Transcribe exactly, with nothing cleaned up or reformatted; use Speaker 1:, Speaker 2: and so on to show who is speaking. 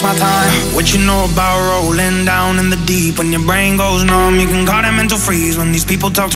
Speaker 1: takes my time. What you know about rolling down in the deep? When your brain goes numb, you can call it mental freeze. When these people talk